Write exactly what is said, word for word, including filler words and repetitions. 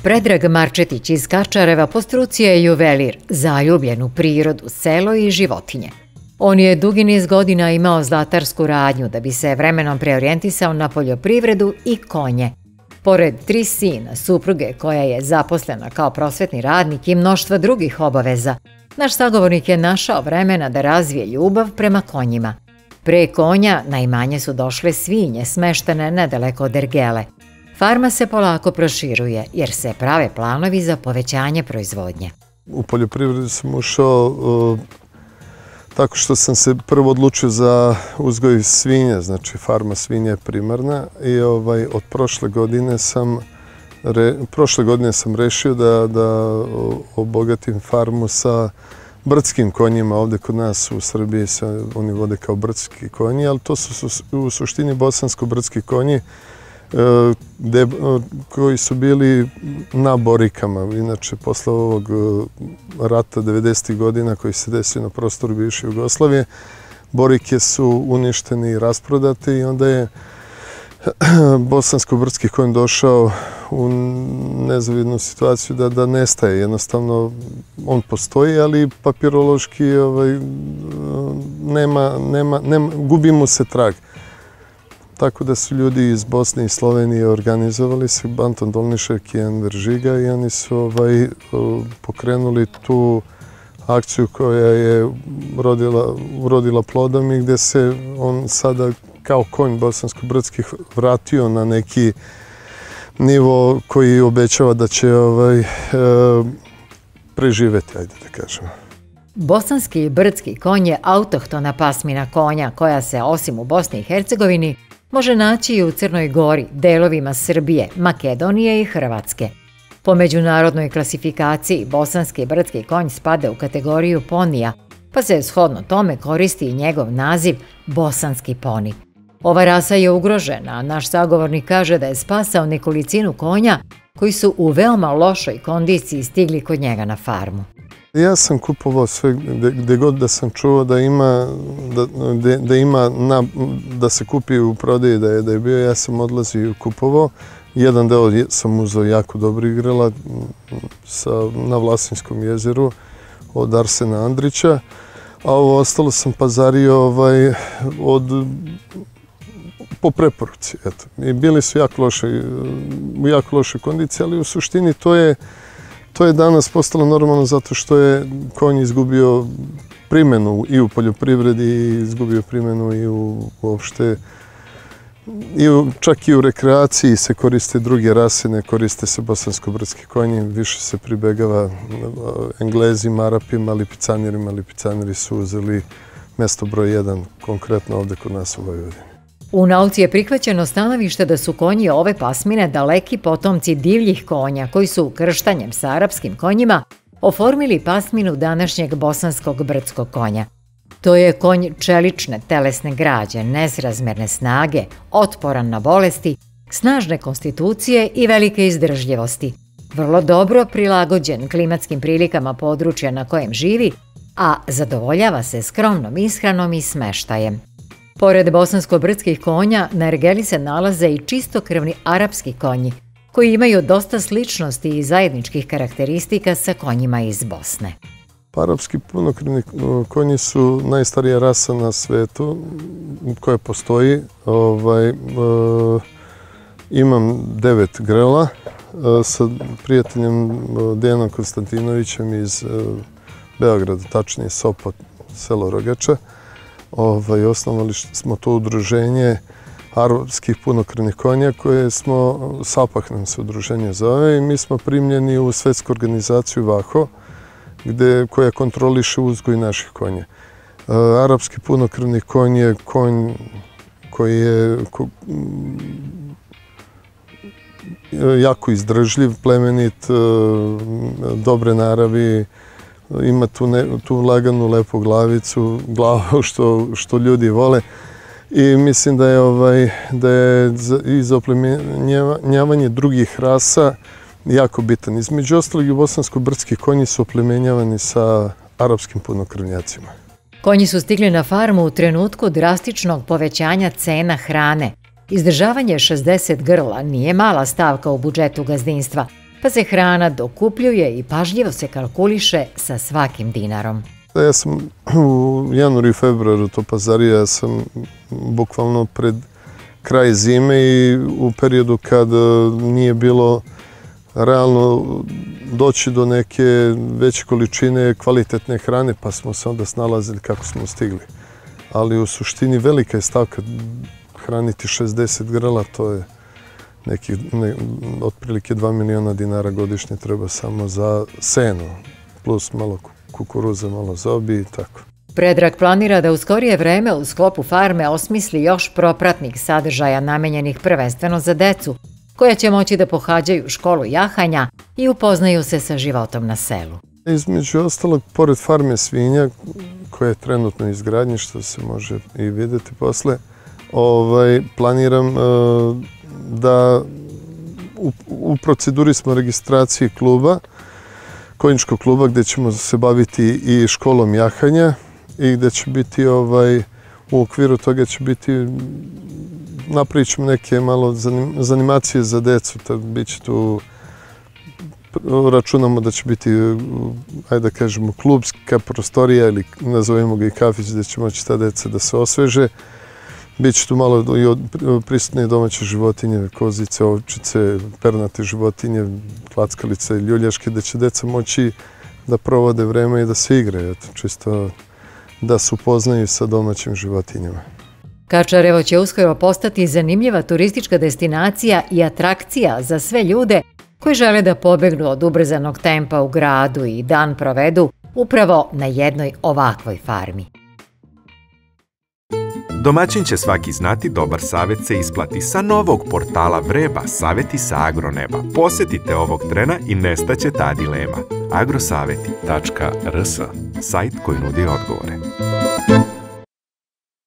Predrag Marčetić iz Kačareva po struci je juvelir, zaljubljen u prirodu, selo i životinje. On je dugi niz godina imao zlatarsku radnju da bi se vremenom preorijentisao na poljoprivredu i konje. Pored tri sina, supruge koja je zaposlena kao prosvetni radnik i mnoštva drugih obaveza, naš sagovornik je našao vremena da razvije ljubav prema konjima. Pre konja najmanje su došle svinje smeštene nedaleko od ergele. Farma se polako proširuje jer se prave planovi za povećanje proizvodnje. U poljoprivredu sam ušao uh, tako što sam se prvo odlučio za uzgoj svinja, znači farma svinja je primarna i ovaj, od prošle godine sam re, prošle godine sam rešio da, da obogatim farmu sa brdskim konjima. Ovdje kod nas u Srbiji se oni vode kao brdski konji, ali to su u suštini bosansko-brdski konji Gde, koji su bili na Borikama. Inače, posle ovog rata devedesetih godina koji se desio na prostoru bivše Jugoslavije, Borike su uništeni i rasprodate i onda je bosansko-brdski konj došao u nezavidnu situaciju da, da nestaje. Jednostavno, on postoji, ali papirološki ovaj, nema, nema, nema, gubi mu se trag. Tako da su ljudi iz Bosne i Slovenije organizovali se, Anton Dolnišek i Enver Žiga, i oni su ovaj, pokrenuli tu akciju koja je rodila, urodila plodom i gde se on sada kao konj bosansko-brdski vratio na neki nivo koji obećava da će ovaj, e, preživeti, ajde da kažemo. Bosanski brdski konj je autohtona pasmina konja koja se osim u Bosni i Hercegovini može naći i u Crnoj Gori, delovima Srbije, Makedonije i Hrvatske. Po međunarodnoj klasifikaciji, bosanski brdski konj spada u kategoriju ponija, pa se shodno tome koristi i njegov naziv bosanski poni. Ova rasa je ugrožena, a naš sagovornik kaže da je spasao nekolicinu konja koji su u veoma lošoj kondiciji stigli kod njega na farmu. Ja sam kupovao sve gde god da sam čuo da ima da, da, da ima na, da se kupi u prodaji da je da je bio, ja sam odlazio i kupovao. Jedan deo sam uzeo jako dobrih grla sa, na Vlasinskom jezeru od Arsena Andrića, a ovo ostalo sam pazario ovaj, od po preporuci. Eto. I bili su jako loše, u jako lošoj kondiciji, ali u suštini to je To je danas postalo normalno zato što je konj izgubio primjenu i u poljoprivredi, i izgubio primjenu i u uopšte, i u, čak i u rekreaciji se koriste druge rase, ne koriste se bosansko-brdski konji, više se pribegava Englezima, Arapima, lipicanjerima. Lipicanjeri su uzeli mesto broj jedan, konkretno ovdje kod nas u Vojvodini. U nauci je prihvaćeno stanovište da su konji ove pasmine daleki potomci divljih konja koji su krštanjem sa arapskim konjima oformili pasminu današnjeg bosanskog brdskog konja. To je konj čelične telesne građe, nesrazmerne snage, otporan na bolesti, snažne konstitucije i velike izdržljivosti. Vrlo dobro prilagođen klimatskim prilikama područja na kojem živi, a zadovoljava se skromnom ishranom i smeštajem. Pored bosansko-brdskih konja, na ergeli se nalaze i čistokrvni arapski konji, koji imaju dosta sličnosti i zajedničkih karakteristika sa konjima iz Bosne. Arapski punokrvni konji su najstarija rasa na svetu koja postoji. Ovaj, e, imam devet grla e, sa prijateljem Dejanom Konstantinovićem iz e, Beograda, tačnije Sopot, selo Rogača. Ovaj, osnovali smo to udruženje arapskih punokrvnih konja koje smo, SAPAH nam se udruženje zove, i mi smo primljeni u svetsku organizaciju VAHO, gde, koja kontroliše uzgoj naših konja. E, arapski punokrvni konj je konj koji je ko, jako izdržljiv, plemenit, e, dobre naravi, ima tu, ne, tu laganu, lepu glavicu, glavu što, što ljudi vole. I mislim da je, ovaj, da je i za oplemenjavanje drugih rasa jako bitan. Između ostalog, i bosansko-brdski konji su oplemenjavani sa arapskim punokrvnjacima. Konji su stigli na farmu u trenutku drastičnog povećanja cena hrane. Izdržavanje šezdeset grla nije mala stavka u budžetu gazdinstva, pa se hrana dokupljuje i pažljivo se kalkuliše sa svakim dinarom. Ja sam u januaru i februaru to pazarija, ja sam bukvalno pred kraj zime i u periodu kad nije bilo realno doći do neke veće količine kvalitetne hrane, pa smo se onda snalazili kako smo stigli. Ali u suštini velika je stavka hraniti šezdeset grla, to je neki, ne, otprilike dva miliona dinara godišnje treba samo za seno, plus malo kukuruze, malo zobi i tako. Predrag planira da u skorije vreme u sklopu farme osmisli još propratnih sadržaja namenjenih prvenstveno za decu, koja će moći da pohađaju školu jahanja i upoznaju se sa životom na selu. Između ostalog, pored farme svinja, koja je trenutno u izgradnji, što se može i vidjeti posle, ovaj, planiram uh, da u, u proceduri smo registracije kluba, konjičkog kluba, gdje ćemo se baviti i školom jahanja i gdje će biti ovaj, u okviru toga će biti, napravit ćemo neke malo zanim, zanimacije za decu, biće tu, računamo da će biti, ajde da kažemo, klubska prostorija ili nazovemo ga i kafić gdje će moći ta deca da se osveže. Biće tu malo i od prisutne domaće životinje, kozice, ovčice, pernate životinje, klackalice, ljuljaške, gdje će deca moći da provode vreme i da se igraju, čisto da se upoznaju sa domaćim životinjama. Kačarevo će uskoro postati zanimljiva turistička destinacija i atrakcija za sve ljude koji žele da pobegnu od ubrzanog tempa u gradu i dan provedu upravo na jednoj ovakvoj farmi. Domaćin će svaki znati, dobar savjet se isplati. Sa novog portala Vreba, savjeti sa Agroneba. Posjetite ovog trena i nestaće ta dilema. agrosaveti tačka rs, sajt koji nudi odgovore.